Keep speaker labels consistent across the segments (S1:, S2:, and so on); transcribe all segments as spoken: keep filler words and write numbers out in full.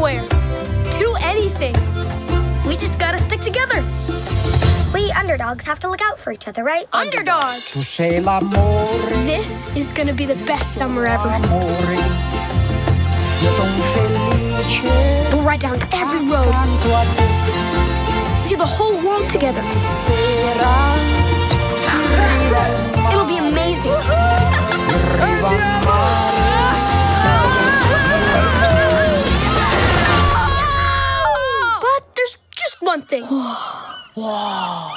S1: anywhere, do anything. We just gotta stick together.
S2: We underdogs have to look out for each other, right?
S1: Underdogs.
S3: Tu sei l'amore.
S1: This is gonna be the best summer ever.
S3: Amore. Io son felice.
S1: We'll ride down every road. See the whole world together.
S3: Sera.
S1: It'll be amazing. But there's just one thing.
S3: Wow.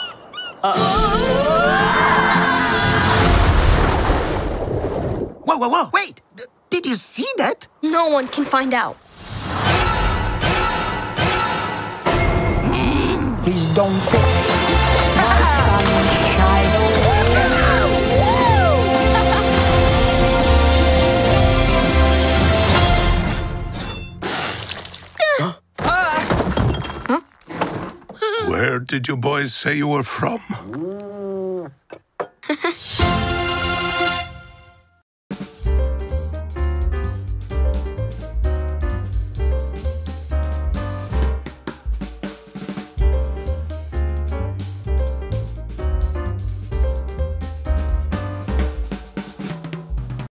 S4: Whoa, whoa, whoa, wait! D- did you see that?
S1: No one can find out.
S3: Please don't take my sunshine away.
S5: Where did you boys say you were from?